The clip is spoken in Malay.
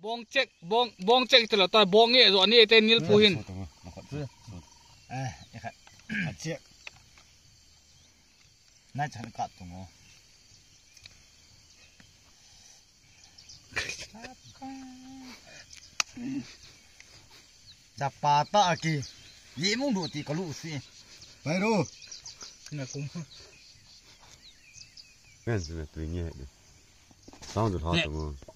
bong cek itu lah, tapi bongnya itu ni itu nil puhin. Ikat, cek. Nah jangan kat tu mo. Zapata aki, ye mung do ti kalu si. Baru. Nak kumpul. Kan sudah tuingnya itu. Tahu tu hot tu.